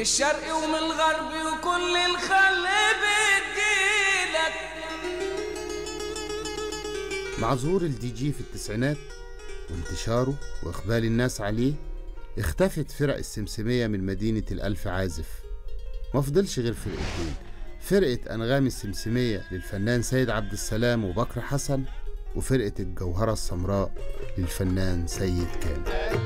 الشرق ومن الغرب وكل الخل بتجيلك. مع ظهور الدي جي في التسعينات وانتشاره وإقبال الناس عليه، اختفت فرق السمسمية من مدينة الألف عازف. ما فضلش غير فرقتين، فرقة أنغام السمسمية للفنان سيد عبد السلام وبكر حسن، وفرقة الجوهرة السمراء للفنان سيد كامل.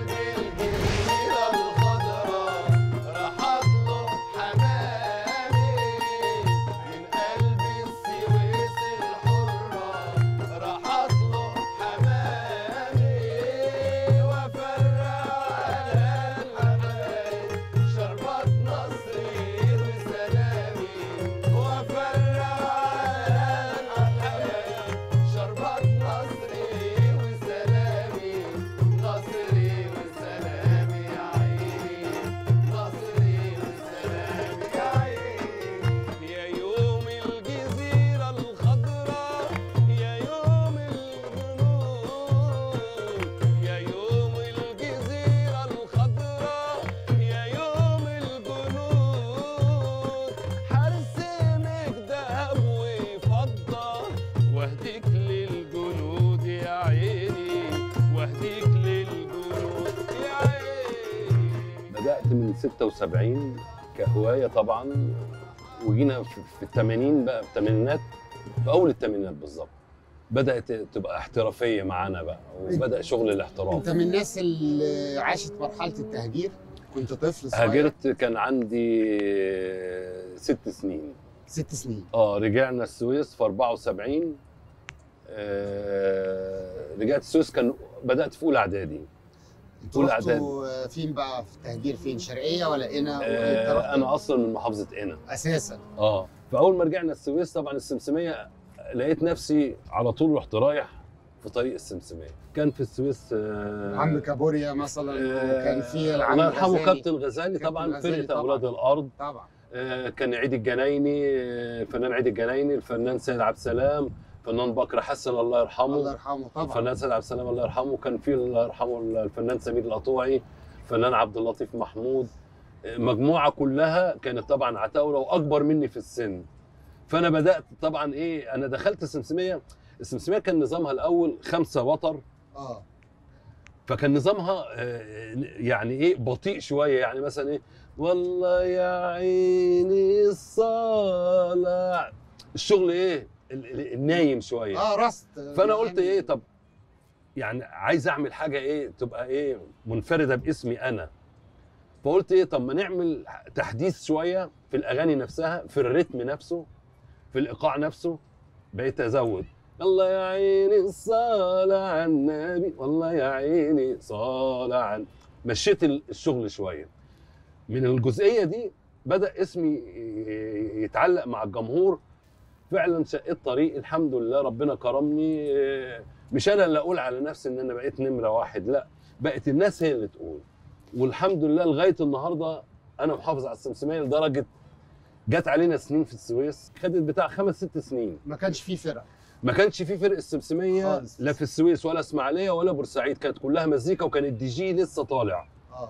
واهديك للجنود يا عيني، واهديك للجنود يا عيني. بدأت من 76 كهواية طبعا، وجينا في الثمانين بقى، في الثمانينات، في أول الثمانينات بالظبط بدأت تبقى احترافية معانا بقى، وبدأ شغل الاحتراف. أنت من الناس اللي عاشت مرحلة التهجير؟ كنت طفل صغير؟ هاجرت كان عندي 6 سنين. 6 سنين. رجعنا السويس في 74. رجعت السويس، كان بدأت في أولى إعدادي. أولى إعدادي. فين بقى في التهجير؟ فين، شرقية ولا قنا؟ أنا أصلا من محافظة قنا أساسا. فأول ما رجعنا السويس طبعا السمسمية لقيت نفسي على طول رحت رايح في طريق السمسمية. كان في السويس عم كابوريا مثلا، وكان في العم الله يرحمه غزالي. كابتن غزالي طبعا، فرقة أولاد الأرض طبعا. كان عيد الجنايني، الفنان عيد الجنايني، الفنان سيد عبد السلام، الفنان بكر حسن الله يرحمه. الله يرحمه طبعا. الفنان سيد عبد السلام الله يرحمه، كان في الله يرحمه الفنان سمير القطوعي، الفنان عبد اللطيف محمود. مجموعة كلها كانت طبعا عتاولة وأكبر مني في السن. فأنا بدأت طبعا أنا دخلت السمسمية. السمسمية كان نظامها الأول 5 وتر. فكان نظامها يعني بطيء شوية، يعني مثلا والله يا عيني الصالع، الشغل النايم شوية. رست. فأنا قلت طب يعني عايز أعمل حاجة تبقى منفردة باسمي أنا. فقلت طب ما نعمل تحديث شوية في الأغاني نفسها، في الريتم نفسه، في الإيقاع نفسه. بقيت أزود الله يا عيني صالع على النبي، والله يا عيني صالع عن. مشيت الشغل شوية. من الجزئية دي بدأ اسمي يتعلق مع الجمهور. فعلا شقيت طريق، الحمد لله ربنا كرمني. مش أنا اللي أقول على نفسي إن أنا بقيت نمرة 1، لا، بقت الناس هي اللي تقول. والحمد لله لغاية النهاردة أنا محافظ على السمسمية، لدرجة جت علينا سنين في السويس، خدت بتاع 5-6 سنين ما كانش في فرق. ما كانش في فرق السمسمية لا في السويس ولا اسماعيلية ولا بورسعيد، كانت كلها مزيكا، وكان الدي جي لسه طالع.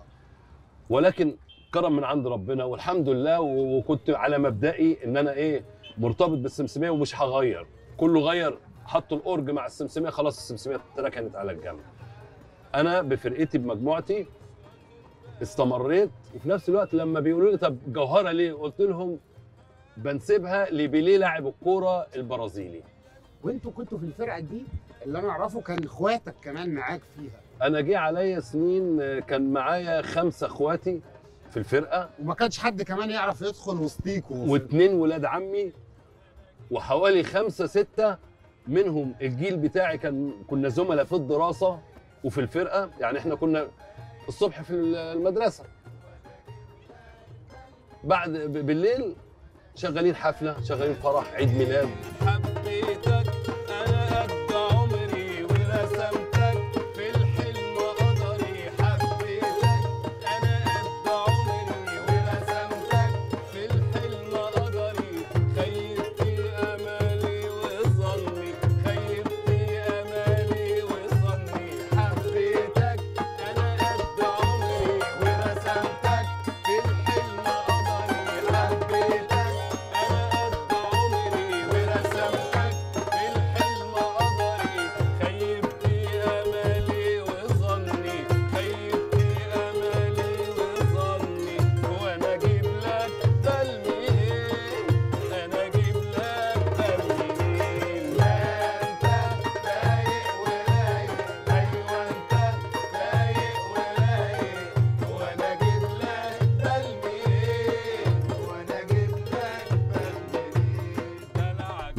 ولكن كرم من عند ربنا والحمد لله. وكنت على مبدئي ان انا مرتبط بالسمسمية ومش هغير. كله غير، حطوا الأورج مع السمسمية، خلاص السمسمية اتركنت على الجنب. انا بفرقتي بمجموعتي استمريت. وفي نفس الوقت لما بيقولوا لي طب جوهرة ليه، قلت لهم بنسيبها لبيليه لاعب الكورة البرازيلي. وانتوا كنتوا في الفرقه دي، اللي انا اعرفه كان اخواتك كمان معاك فيها. انا جه عليا سنين كان معايا 5 اخواتي في الفرقه، وما كانش حد كمان يعرف يدخل وسطيكوا. و2 ولاد عمي، وحوالي 5-6 منهم الجيل بتاعي كنا زملاء في الدراسه وفي الفرقه. يعني احنا كنا الصبح في المدرسه، بعد بالليل شغالين حفله، شغالين فرح، عيد ميلاد. حبيتك انا قد عمري ورسمتك في الحلم قدري، حبيتك انا قد عمري ورسمتك في الحلم قدري، خيبت امالي وظني، خيبت امالي وظني، حبيتك انا قد عمري ورسمتك في الحلم قدري.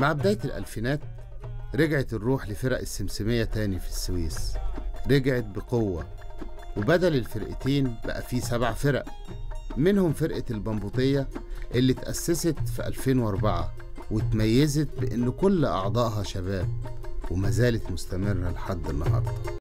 مع بداية الألفينات رجعت الروح لفرق السمسمية تاني في السويس، رجعت بقوة، وبدل الفرقتين بقى فيه 7 فرق، منهم فرقة البمبوطية اللي تأسست في 2004 وتميزت بأن كل أعضائها شباب وما زالت مستمرة لحد النهاردة.